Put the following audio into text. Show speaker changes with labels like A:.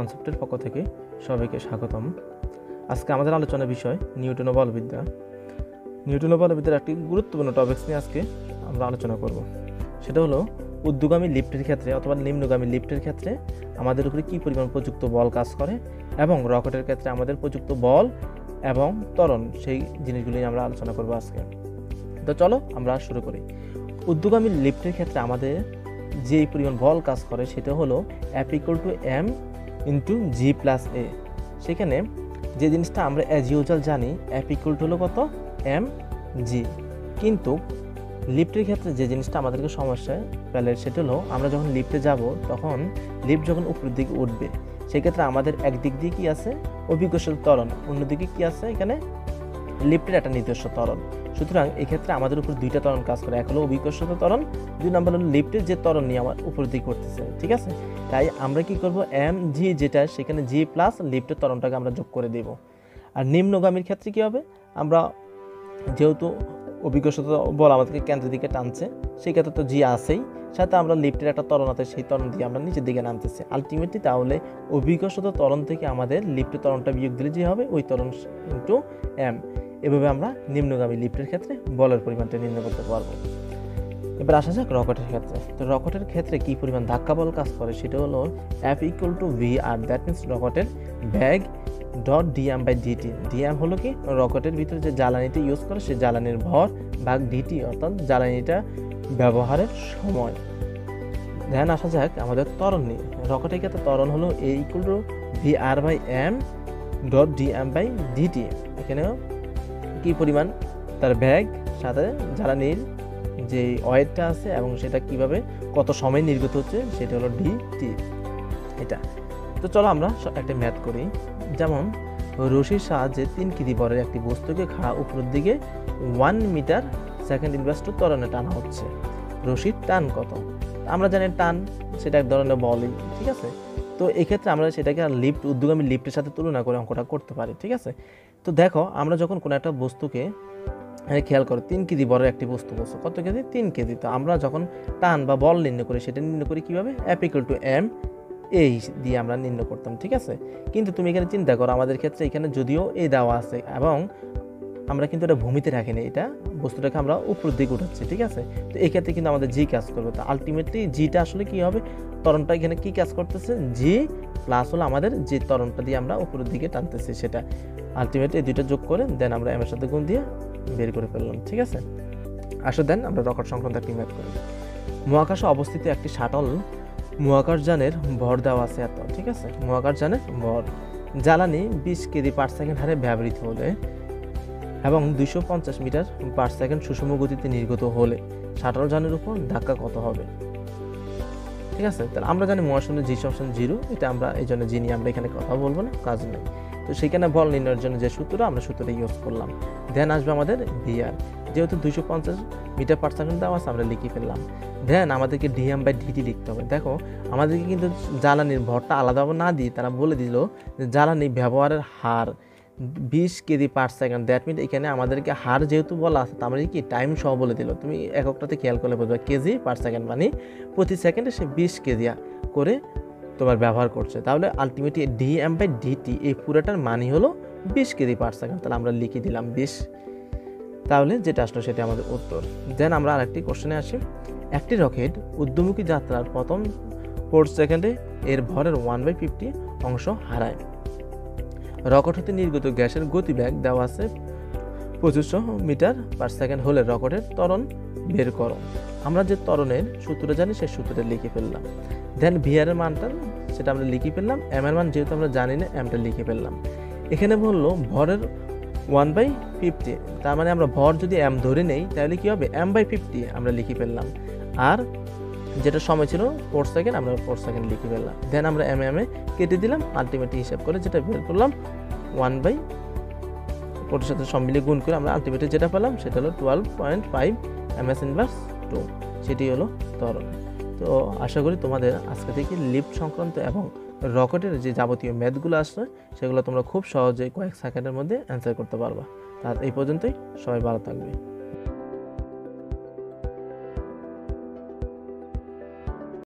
A: কনসেপ্টের পক্ষ থেকে সবাইকে স্বাগতম। আজকে আমাদের আলোচনার বিষয় নিউটন ও বলবিদ্যা। নিউটন ও বলবিদ্যার একটি গুরুত্বপূর্ণ টপিকস নিয়ে আজকে আমরা আলোচনা করব। সেটা হলো ঊর্ধ্বগামী লিফটের ক্ষেত্রে অথবা নিম্নগামী লিফটের ক্ষেত্রে আমাদের উপরে কী পরিমাণ প্রযুক্ত বল কাজ করে এবং রকেটের ক্ষেত্রে আমাদের প্রযুক্ত বল এবং ত্বরণ, সেই জিনিসগুলি আমরা আলোচনা করব আজকে। তো চলো আমরা শুরু করি। ঊর্ধ্বগামী লিফটের ক্ষেত্রে আমাদের যে পরিমাণ বল কাজ করে সেটা হলো F = m × g+a। সেখানে যে জিনিসটা আমরা অ্যাজ ইউজুয়াল জানি F হলো কত mg, কিন্তু লিফটের ক্ষেত্রে যে জিনিসটা আমাদেরকে সমস্যায় ফেলে সেটা হলো আমরা যখন লিফটে যাব তখন লিফট যখন উপরের দিকে উঠবে সেক্ষেত্রে আমাদের একদিক দিয়ে কি আছে অভিকর্ষজ ত্বরণ, অন্যদিকে কি আছে এখানে লিফটের একটা নিজস্ব ত্বরণ। সুতরাং এক্ষেত্রে আমাদের উপর দুইটা ত্বরণ কাজ করে, এক হলো অভিকর্ষজ ত্বরণ, দুই নম্বর হলো লিফটের যে ত্বরণ নিয়ে আমার উপরের দিকে করতেছে। ঠিক আছে, তাই আমরা কি করব mg যেটা সেখানে g প্লাস লিফটের ত্বরণটাকে আমরা যোগ করে দেব। আর নিম্নগামীর ক্ষেত্রে কি হবে, আমরা যেহেতু অভিকর্ষজ বল আমাদেরকে কেন্দ্রের দিকে টানছে সেই ক্ষেত্রে তো জি আছেই, সাথে আমরা লিফটের একটা ত্বরণ আছে সেই ত্বরণ দিয়ে আমরা নিচের দিকে নামতেছি। আলটিমেটলি তাহলে অভিকর্ষজ ত্বরণ থেকে আমাদের লিফটের ত্বরণটা বিয়োগ দিলে যে হবে ওই ত্বরণ ইন্টু m। এভাবে আমরা নিম্নগামী লিফটের ক্ষেত্রে বলের পরিমাণটা নির্ণয় করতে পারবো। এবার আসা যাক রকেটের ক্ষেত্রে। তো রকেটের ক্ষেত্রে কি পরিমাণ ধাক্কা বল কাজ করে সেটা হলো F = v/r, দ্যাট মিনস রকেটের ব্যাগ .dm/dt। dm হলো কি রকেটের ভিতরে যে জ্বালানিটা ইউজ করে সেই জ্বালানির ভর ভাগ dt, অর্থাৎ জ্বালানিটা ব্যবহারের সময়। ধ্যান আসা যাক আমাদের ত্বরণ নিয়ে। রকেটের ক্ষেত্রে ত্বরণ হলো A = v/m .dm/dt। এখানেও কি পরিমাণ তার ব্যাগ সাথে জ্বালানির যে ওয়েটটা আছে এবং সেটা কিভাবে কত সময় নির্গত হচ্ছে সেটা হলো dt এটা। তো চলো আমরা একটা ম্যাথ করি। যেমন রশির সাহায্যে 3 কেজি ভরের একটি বস্তুকে খাড়া উপরের দিকে 1 মিটার সেকেন্ড ইনভার্স ত্বরণে টানা হচ্ছে। রশির টান কত? আমরা জানি টান সেটা এক ধরনের বলই, ঠিক আছে। তো এক্ষেত্রে আমরা সেটাকে লিফট ঊর্ধ্বগামী লিফটের সাথে তুলনা করে অঙ্কটা করতে পারি, ঠিক আছে। তো দেখো আমরা যখন কোনো একটা বস্তুকে খেয়াল করো 3 কেজি ভরের একটি বস্তু বলছো, কত কেজি? 3 কেজি। তো আমরা যখন টান বা বল নির্ণয় করি সেটা নির্ণয় করি কিভাবে? F = m এই দিয়ে আমরা নির্ণয় করতাম, ঠিক আছে। কিন্তু তুমি এখানে চিন্তা করো আমাদের ক্ষেত্রে এখানে যদিও এই দেওয়া আছে এবং আমরা কিন্তু এটা ভূমিতে রাখিনি, এটা বস্তুটাকে আমরা উপরের দিকে উঠাচ্ছি, ঠিক আছে। তো এই ক্ষেত্রে কিন্তু আমাদের জি কাজ করবে। তো আলটিমেটলি জিটা আসলে কি হবে, ত্বরণটা এখানে কি কাজ করতেছে, জি প্লাস হলো আমাদের যে ত্বরণটা দিয়ে আমরা উপরের দিকে টানতেছি সেটা। আলটিমেটলি এই দুইটা যোগ করে দেন আমরা এম এর সাথে গুণ দিয়ে বের করে ফেললাম, ঠিক আছে। আসলে দেন আমরা রকেট সংক্রান্ত একটি ম্যাথ করি। মহাকাশে অবস্থিত একটি শাটল মহাকাশযানের ভর দেওয়া আছে এত, ঠিক আছে। মহাকাশযানের ভর জ্বালানি 20 কেজি/সেকেন্ড হারে ব্যবহৃত হলে এবং 250 মিটার/সেকেন্ড সুষম গতিতে নির্গত হলে শাটল যানের উপর ধাক্কা কত হবে? ঠিক আছে, তাহলে আমরা জানি মহাশূন্য জি সমান 0, এটা আমরা এই জন্য জি নিয়ে আমরা এখানে কথা বলবো না, কাজ নেই। তো সেখানে বল নির্ণয়ের জন্য যে সূত্র আমরা সূত্রটা ইউজ করলাম। দেন আসবে আমাদের ভিআর, যেহেতু 250 মিটার/সেকেন্ড দেওয়া আছে আমরা লিখে ফেললাম। দেন আমাদেরকে dm/dt লিখতে হবে। দেখো আমাদেরকে কিন্তু জ্বালানির ভরটা আলাদাভাবে না দিয়ে তারা বলে দিল যে জ্বালানি ব্যবহারের হার 20 কেজি/সেকেন্ড। দ্যাট মিন এখানে আমাদেরকে হার যেহেতু বলা আছে তার মানে কি টাইম সহ বলে দিল। তুমি এককটাতে খেয়াল করলে বুঝবে কেজি/সেকেন্ড মানে প্রতি সেকেন্ডে সে 20 কেজি করে তোমার ব্যবহার করছে। তাহলে আলটিমেটলি dm/dt এই পুরোটার মানে হলো 20 কেজি/সেকেন্ড। তাহলে আমরা লিখে দিলাম 20, তাহলে যেটা আসলো সেটা আমাদের উত্তর। দেন আমরা আরেকটি কোশ্চেনে আসি। একটি রকেট ঊর্ধ্বমুখী যাত্রার প্রথম 4 সেকেন্ডে এর ভরের 1/50 অংশ হারায়। রকেট হতে নির্গত গ্যাসের গতিবেগ দেওয়া আছে 2500 মিটার/সেকেন্ড হলে রকেটের ত্বরণ বের করো। আমরা যে ত্বরণের সূত্রটা জানি সেই সূত্রটা লিখে ফেললাম। দেন ভিআর এর মানটা সেটা আমরা লিখে ফেললাম, এম এর মান যেহেতু আমরা জানি না এমটা লিখে ফেললাম। এখানে বললো ভরের 1/50, তার মানে আমরা ভর যদি এম ধরে নেই তাহলে কি হবে m/50 আমরা লিখে ফেললাম। আর যেটা সময় ছিল 4 সেকেন্ড আমরা 4 সেকেন্ড লিখে ফেললাম। দেন আমরা এম এ কেটে দিলাম, আলটিমেটলি হিসাব করে যেটা বের করলাম 1/4 সাথে সব মিলিয়ে গুণ করে আমরা আলটিমেটলি যেটা পেলাম সেটা হলো 12.5 ms/2, সেটি হলো ত্বরণ। তো আশা করি তোমাদের আজকে থেকে লিফট সংক্রান্ত এবং রকেটের যে যাবতীয় ম্যাথগুলো আসছে সেগুলো তোমরা খুব সহজে কয়েক সেকেন্ডের মধ্যে অ্যান্সার করতে পারবা। তার এই পর্যন্তই, সবাই ভালো থাকবে।